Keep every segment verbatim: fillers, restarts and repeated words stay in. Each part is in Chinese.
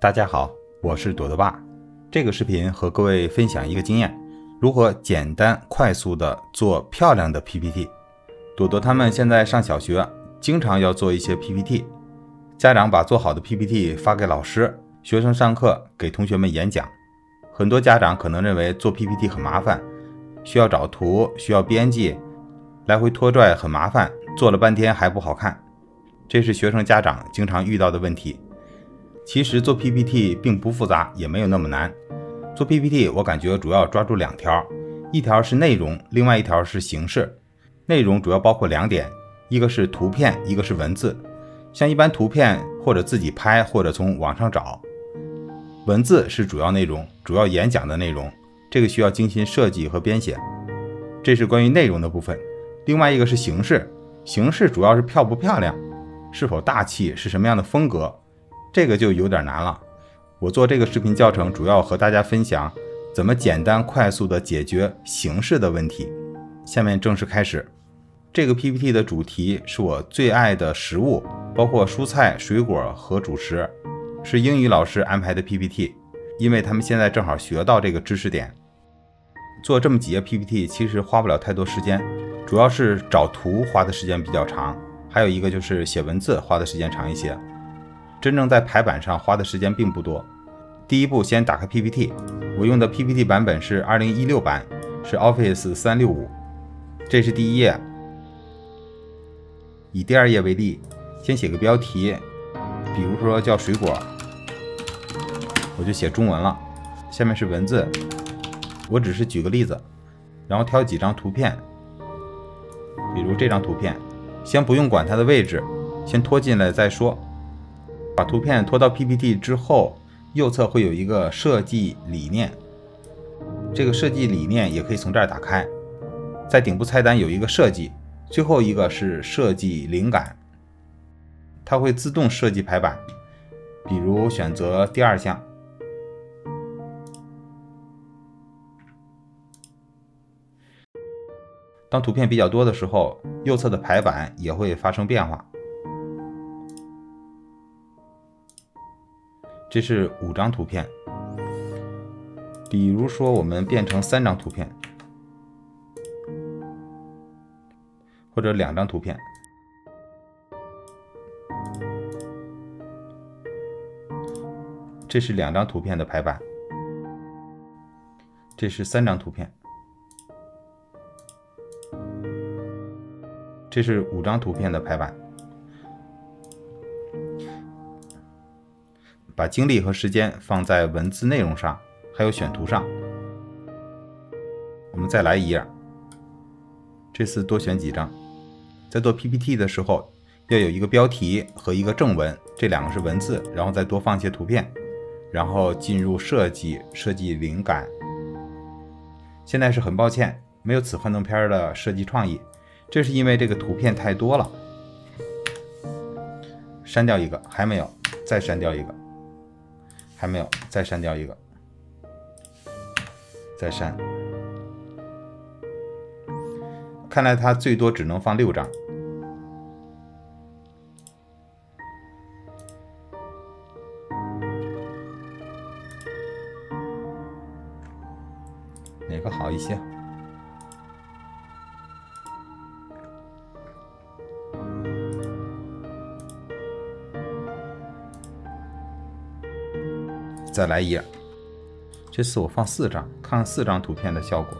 大家好，我是朵朵爸。这个视频和各位分享一个经验，如何简单快速的做漂亮的 P P T。 朵朵他们现在上小学，经常要做一些 P P T， 家长把做好的 P P T 发给老师，学生上课给同学们演讲。很多家长可能认为做 P P T 很麻烦，需要找图，需要编辑，来回拖拽很麻烦，做了半天还不好看。这是学生家长经常遇到的问题。其实做 P P T 并不复杂，也没有那么难。做 P P T 我感觉主要抓住两条，一条是内容，另外一条是形式。内容主要包括两点，一个是图片，一个是文字。像一般图片或者自己拍，或者从网上找。文字是主要内容，主要演讲的内容，这个需要精心设计和编写。这是关于内容的部分。另外一个是形式，形式主要是漂不漂亮，是否大气，是什么样的风格，这个就有点难了。我做这个视频教程主要和大家分享怎么简单快速的解决形式的问题。下面正式开始。这个 P P T 的主题是我最爱的食物，包括蔬菜、水果和主食，是英语老师安排的 P P T， 因为他们现在正好学到这个知识点。做这么几页 P P T 其实花不了太多时间，主要是找图花的时间比较长，还有一个就是写文字花的时间长一些。真正在排版上花的时间并不多。第一步先打开 P P T， 我用的 P P T 版本是二零一六版，是 Office 三六五。这是第一页。以第二页为例，先写个标题，比如说叫水果，我就写中文了。下面是文字，我只是举个例子，然后挑几张图片，比如这张图片，先不用管它的位置，先拖进来再说。把图片拖到 P P T 之后，右侧会有一个设计理念，这个设计理念也可以从这儿打开。在顶部菜单有一个设计，最后一个是设计灵感，它会自动设计排版。比如选择第二项，当图片比较多的时候，右侧的排版也会发生变化。这是五张图片，比如说我们变成三张图片，或者两张图片。这是两张图片的排版，这是三张图片，这是五张图片的排版。把精力和时间放在文字内容上，还有选图上。我们再来一页，这次多选几张。在做 P P T 的时候，要有一个标题和一个正文，这两个是文字，然后再多放一些图片，然后进入设计，设计灵感。现在是很抱歉，没有此幻灯片的设计创意，这是因为这个图片太多了。删掉一个，还没有，再删掉一个。还没有，再删掉一个，再删。看来它最多只能放六张。哪个好一些？再来一页，这次我放四张，看看四张图片的效果。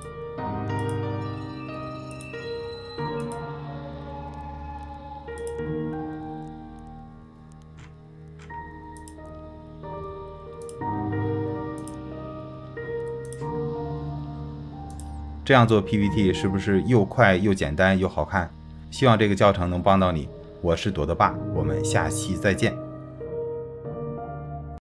这样做 P P T 是不是又快又简单又好看？希望这个教程能帮到你。我是朵朵爸，我们下期再见。